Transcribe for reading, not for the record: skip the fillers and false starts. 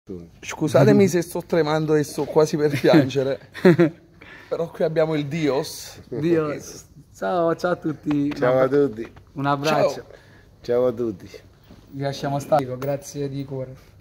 Scusatemi se sto tremando e sto quasi per piangere, però qui abbiamo il Dios. Dios. Ciao, ciao a tutti. Ciao a tutti. Un abbraccio. Ciao a tutti. Vi lasciamo stare, grazie di cuore.